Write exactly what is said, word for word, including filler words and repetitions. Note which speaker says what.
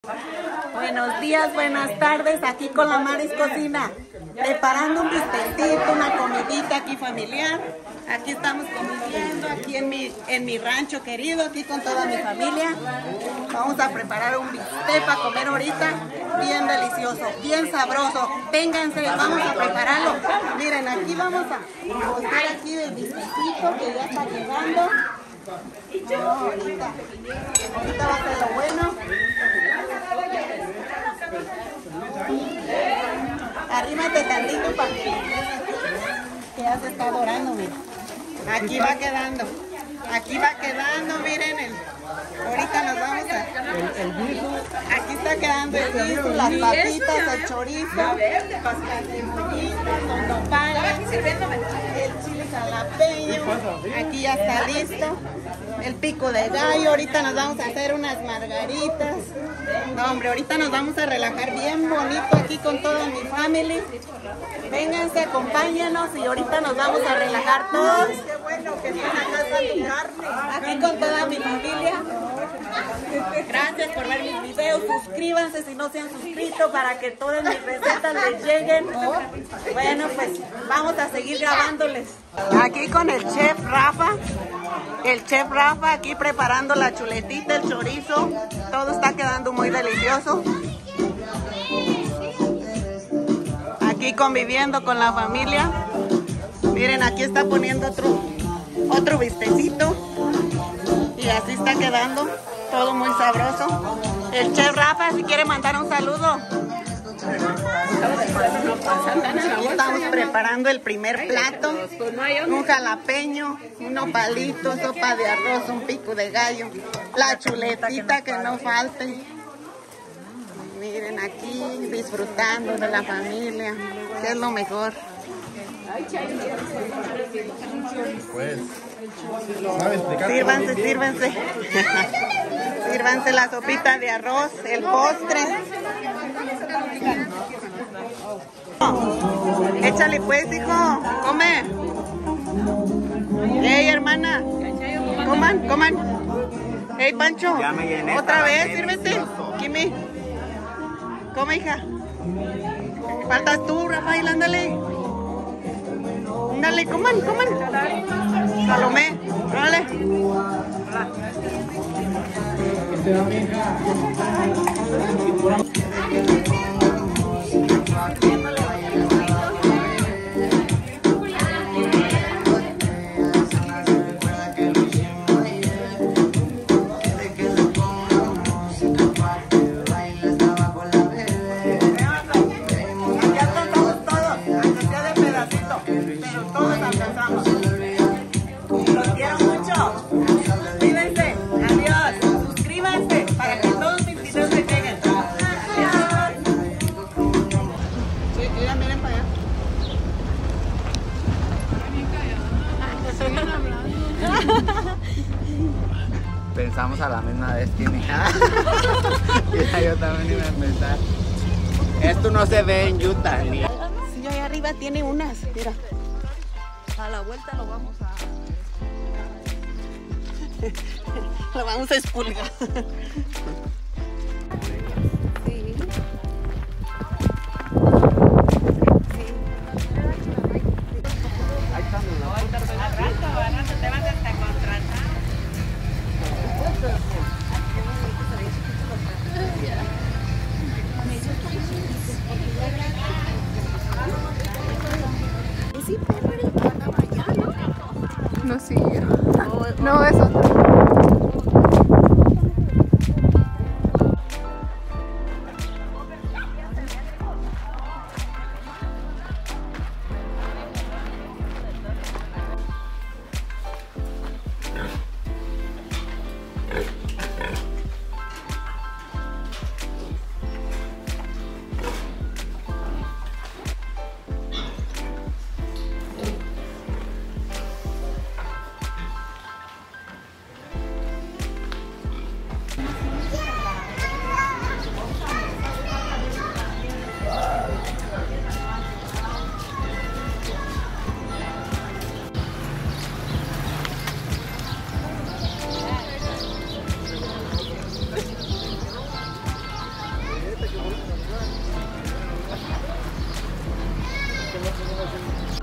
Speaker 1: Buenos días, buenas tardes, aquí con la Maris Cocina, preparando un bistecito, una comidita aquí familiar. Aquí estamos conviviendo, aquí en mi, en mi rancho querido, aquí con toda mi familia. Vamos a preparar un bistec para comer ahorita, bien delicioso, bien sabroso. Vénganse, vamos a prepararlo. Miren, aquí vamos a mostrar aquí el bistecito que ya está llegando. Oh, ahorita, ahorita va a ser lo bueno. Arrímate tantito para que, que ya se está dorando, mira. Aquí va quedando, aquí va quedando, miren, el, ahorita nos vamos a... El, el guiso. Aquí está quedando el guiso, las papitas, el chorizo, las cebollitas, los nopales, el chile jalapeño, aquí ya está listo, el pico de gallo. Ahorita nos vamos a hacer unas margaritas. No, hombre, ahorita nos vamos a relajar bien bonito aquí con toda mi familia. Vénganse, acompáñenos y ahorita nos vamos a relajar todos. Qué bueno que estén acá saludarme. Aquí con toda mi familia. Gracias por ver mis videos. Suscríbanse si no se han suscrito para que todas mis recetas les lleguen. Bueno, pues vamos a seguir grabándoles. Aquí con el chef Rafa. El chef Rafa aquí preparando la chuletita, el chorizo. Todo está quedando muy delicioso. Aquí conviviendo con la familia. Miren, aquí está poniendo otro, otro bistecito. Y así está quedando. Todo muy sabroso. El chef Rafa, si quiere mandar un saludo. Aquí estamos preparando el primer plato. Un jalapeño, un nopalito, sopa de arroz, un pico de gallo. La chuletita que no falte. Miren, aquí disfrutando de la familia, que es lo mejor.
Speaker 2: Pues, ¿sabe explicar?
Speaker 1: Sírvanse, sírvanse. Sírvanse la sopita de arroz, el postre. Échale pues, hijo, come. Ey, hermana, coman, coman. Ey, Pancho, otra vez, sírvete. Kimi, come, hija. Faltas tú, Rafael, ándale. Ándale, coman, coman. Salomé, dale.
Speaker 2: Pensamos a la misma vez, Kimi. Mira, yo también iba a pensar. Esto no se ve en Utah.
Speaker 1: Sí, ahí arriba tiene unas, mira.
Speaker 3: A la vuelta lo vamos a...
Speaker 1: Lo vamos a expulgar.
Speaker 3: Sí.
Speaker 4: No, sí. No, es otro. fíjate que bonito, ¿verdad?